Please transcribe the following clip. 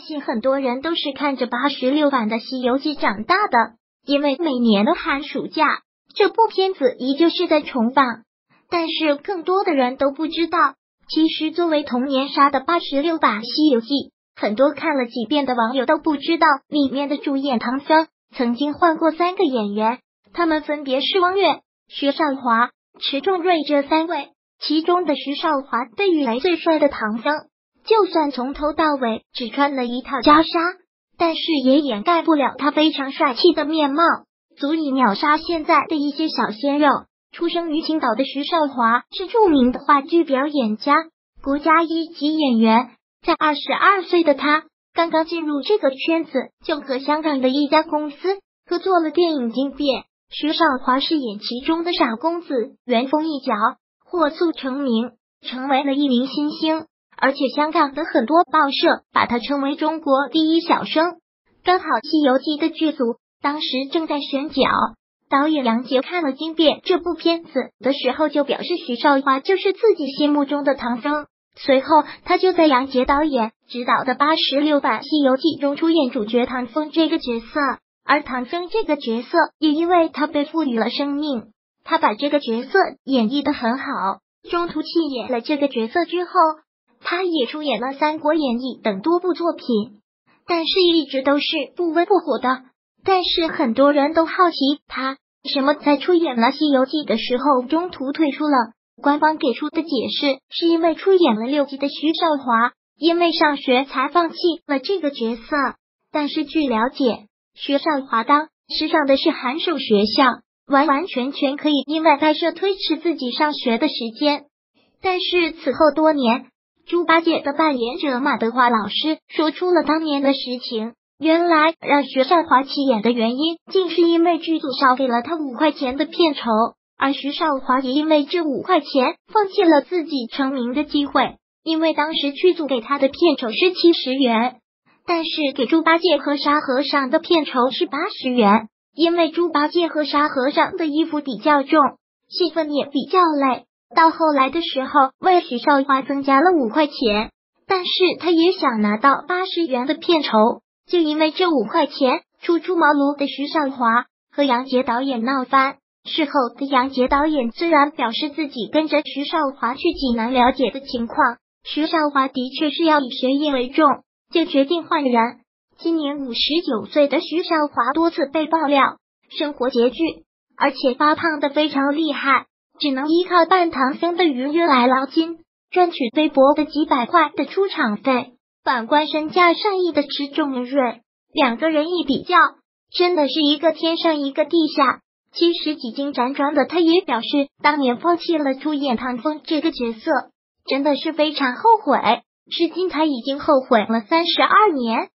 信很多人都是看着86版的《西游记》长大的，因为每年的寒暑假，这部片子依旧是在重放。但是更多的人都不知道，其实作为童年杀的86版《西游记》，很多看了几遍的网友都不知道，里面的主演唐僧曾经换过3个演员，他们分别是汪岳、徐少华、迟重瑞这3位。其中的徐少华被誉为最帅的唐僧，就算从头到尾只穿了一套袈裟，但是也掩盖不了他非常帅气的面貌，足以秒杀现在的一些小鲜肉。出生于青岛的徐少华是著名的话剧表演家，国家1级演员。在22岁的他刚刚进入这个圈子，就和香港的一家公司合作了电影《惊变》。徐少华饰演其中的傻公子，袁锋一角，火速成名，成为了一名新星。而且香港的很多报社把他称为中国第一小生。刚好《西游记》的剧组当时正在选角，导演杨洁看了《惊变》这部片子的时候，就表示徐少华就是自己心目中的唐僧。随后他就在杨洁导演执导的86版《西游记》中出演主角唐僧这个角色。而唐僧这个角色也因为他被赋予了生命，他把这个角色演绎得很好。中途弃演了这个角色之后，他也出演了《三国演义》等多部作品，但是一直都是不温不火的。但是很多人都好奇他为什么在出演了《西游记》的时候中途退出了。官方给出的解释是因为出演了6集的徐少华因为上学才放弃了这个角色。但是据了解，徐少华当时上的是函授学校，完完全全可以因为拍摄推迟自己上学的时间。但是此后多年，猪八戒的扮演者马德华老师说出了当年的实情，原来让徐少华弃演的原因竟是因为剧组少给了他5块钱的片酬，而徐少华也因为这5块钱放弃了自己成名的机会。因为当时剧组给他的片酬是70元，但是给猪八戒和沙和尚的片酬是80元。因为猪八戒和沙和尚的衣服比较重，戏份也比较累，到后来的时候为徐少华增加了5块钱，但是他也想拿到80元的片酬。就因为这5块钱，初出茅庐的徐少华和杨洁导演闹翻。事后的杨洁导演虽然表示自己跟着徐少华去济南了解的情况，徐少华的确是要以学业为重，就决定换人。今年59岁的徐少华多次被爆料生活拮据，而且发胖的非常厉害，只能依靠扮唐僧的余约来捞金，赚取微薄的几百块的出场费。反观身价上亿的迟重瑞，两个人一比较，真的是一个天上一个地下。其实几经辗转的他也表示，当年放弃了出演唐僧这个角色，真的是非常后悔，至今他已经后悔了32年。